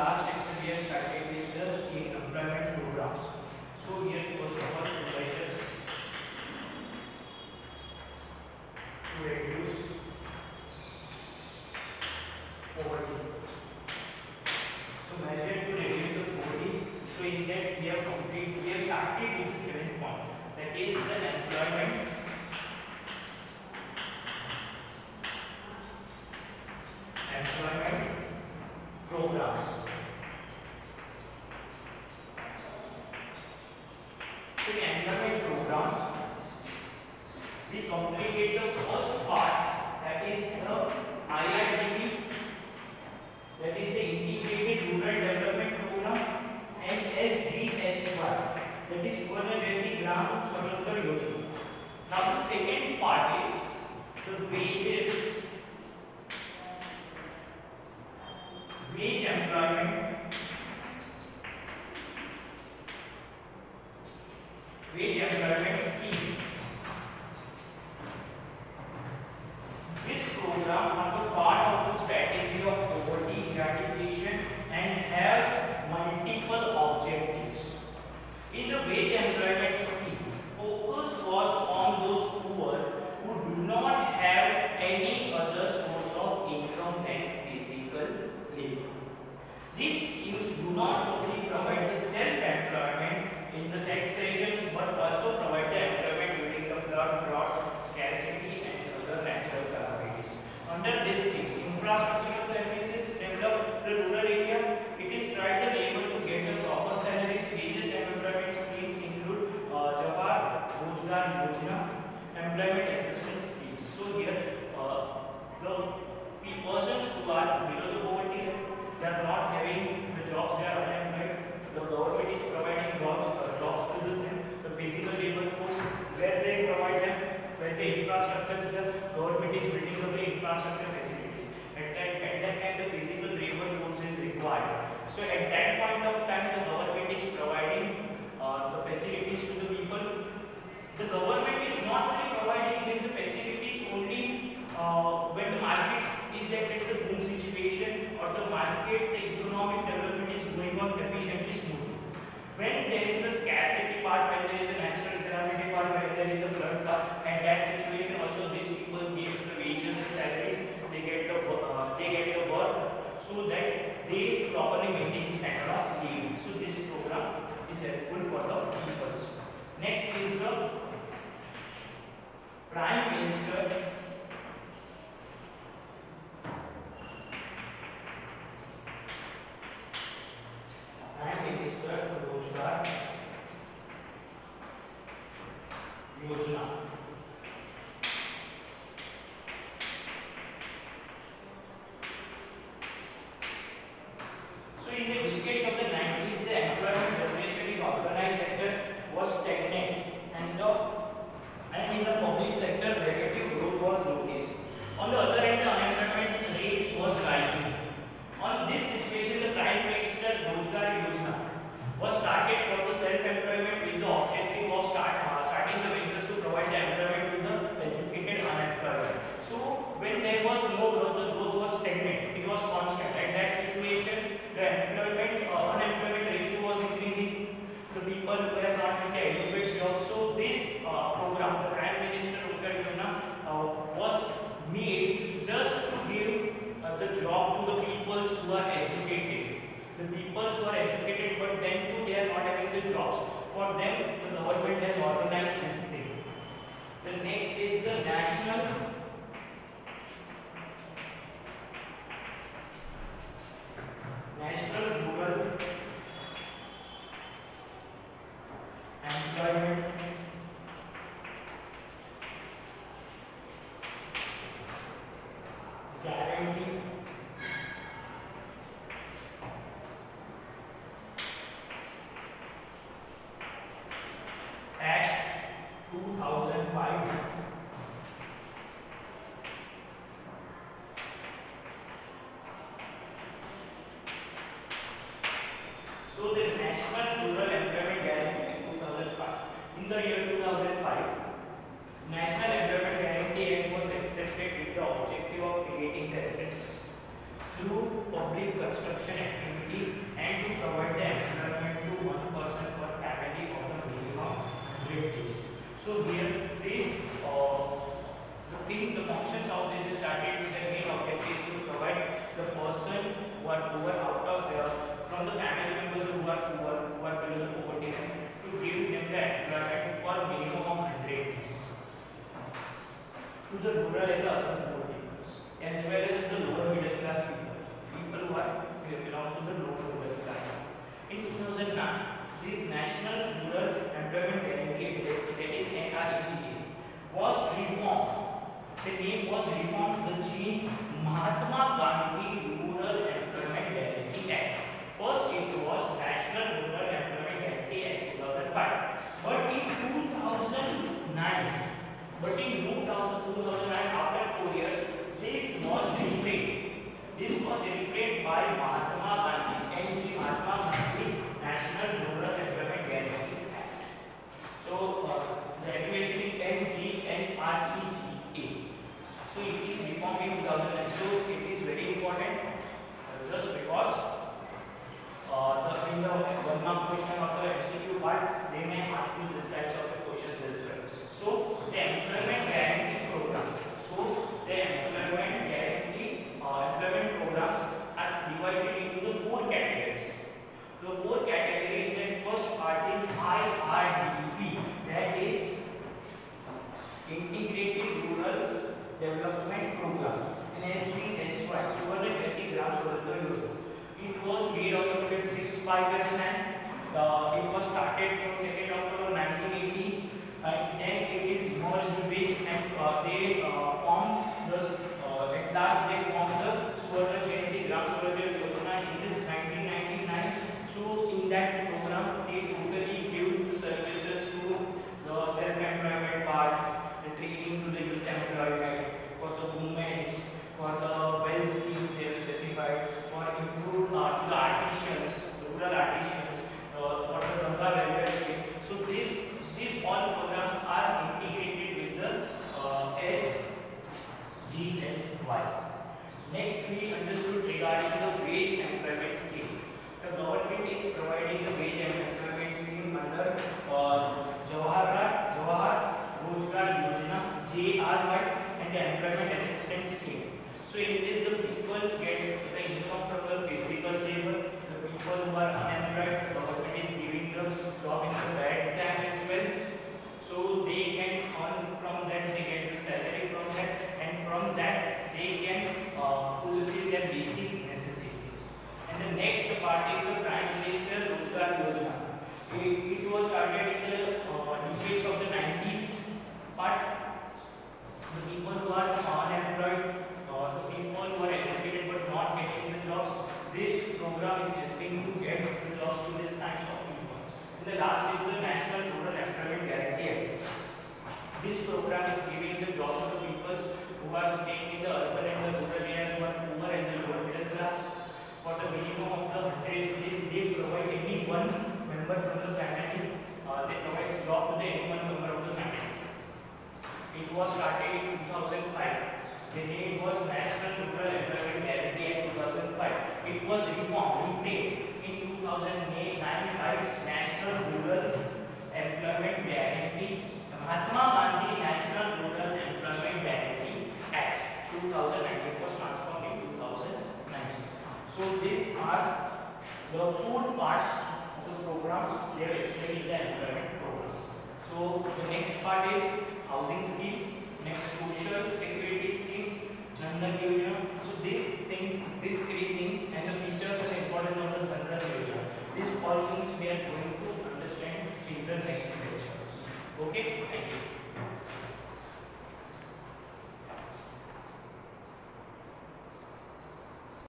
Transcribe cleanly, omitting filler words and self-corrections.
last lecture we have started with the employment programs. So here first of all, I just to reduce poverty. So measure to reduce the poverty. So in that we have started with the 7th point, that is the employment programs. So in employment programs, we completed the first part, that is the IRDP, that is the Integrated Rural Development Program, and SGSY, that is Suvarna Jayati Gram Swarojgar Yojana. Now the second part is the wage employment scheme. This program is a part of the strategy of poverty eradication and has multiple objectives. In the wage employment scheme, focus was on those poor who do not have any other source of income than physical labor. These schemes do not only provide the self-employment in the situations but also provide the employment during the flood, droughts, scarcity and other natural calamities. Under these schemes, infrastructural services develop the rural area. It is tried the labor to get the proper salaries. Wages and employment schemes include Jawahar Rojgar Yojana, employment assistance schemes. So here the persons who are below the poverty level, they are not having the jobs, they are unemployed. The government is providing jobs to them. The physical labor force, where they provide them, where the infrastructure is there, government is building up the infrastructure facilities. At that time, the physical labor force is required. So at that point of time, the government is providing the facilities to the people. The government is not only providing them the facilities only when the market is at the boom situation, or the market, the economic development is going on efficiently, smoothly. When there is a scarcity part, when there is a natural calamity part, when there is a flood part, and that situation also these people gives the wages, the salaries, they get the work, so that they properly maintain standard of living. So this program is helpful for the people. Next is the Prime Minister Rojgar Yojana. So in the decades of the 90s, the employment generation in organized sector was stagnant, and in the public sector, negative growth was noticed. On the other hand, the unemployment rate was rising. On this situation, the Prime Minister Rojgar Yojana was started for the self-employment with the objective of starting the ventures to provide the employment to the educated unemployed. So when there was no growth, the growth was stagnant, it was constant. At that situation, the unemployment ratio was increasing. The people were not getting adequate jobs. So this program, the Prime Minister Rojgar Yojana, was made just to give the job to the people who are educated. The people who are educated, but then too they are not having the jobs. For them, the government has organized this thing. The next is the National Rural Employment Guarantee Act 2005. So the National Rural Employment Guarantee 2005. In the year 2005, National Employment Guarantee Act was accepted with the objective of creating the assets through public construction activities rural and the urban poor peoples, as well as the lower middle class people who are belong to the lower middle class. In 2009, this National Rural Employment Guarantee, that is NREGA, was reformed. The name was reformed to change Mahatma Gandhi Rural Employment Guarantee Act. First, it was National Rural Employment Guarantee Act 2005, but in 2009, after 4 years, this was reframed. This was reframed by Mahatma Gandhi, NG Mahatma Gandhi National Rural Employment Guarantee Act. So the abbreviation is NGNREGA. So it is reformed in 2009. So it is very important, just because in the 1 mark question of the MCQ part, they may ask you this types of questions as well. So the employment guarantee program. So the employment programs are divided into the 4 categories. The 4 categories. The first part is IRDP, that is Integrated Rural Development Program, and SGSY, Suvarna Jayati Gram Swarojyoti Yojana. It was made out of 6-5 years plan. It was started from 2nd October 1980, and then it is merged with, and they formed the at last they formed the Suvarna Jayati Gram Swarojyoti Yojana in 1999. So in that program, they totally give services to the self-employment part, the training to the youth employment, for the women, for the well schemes they have specified, for improved the artisans, rural artisans, for the Ganga welfare scheme. So these all programs are integrated with the SGSY. Next, we understood regarding the wage employment scheme. The government is providing the wage employment scheme under Jawahar Rojgar Yojana (JRY) and the Employment Assistance Scheme. So in this, the people get the income from the physical labor. The people who are unemployed, the government is giving the job in the bad time as well. So they can earn from that, they get the salary from that, and from that they can fulfill their basic necessities. And the next part is the Prime Minister Rojgar Yojana. It was started in the decades of the 90s. But the people who are unemployed, the people who are educated but not getting the jobs, this program is helping to get the jobs to this kind of people. And the last is the National Rural Employment Guarantee Act. This program is giving the jobs to the people who are staying in the urban and the rural areas, who are poor and the lower middle class. For the minimum of the 100 days, they provide any one member from the family. They provide a job to the any one member of the family. It was started in 2005. The name was National Rural Employment Guarantee Act 2005. It was reframed in 2009 by National Rural Employment Guarantee, Mahatma Gandhi National Rural Employment Guarantee Act 2019 was transformed in 2019. So these are the 4 parts of the program. They are explained in the employment program. So the next part is housing scheme, next social security schemes, Jan Dhan Yojana. So these 3 things and the features and importance of the Jan Dhan Yojana. These all things we are going to understand in the next lecture. Okay, thank you.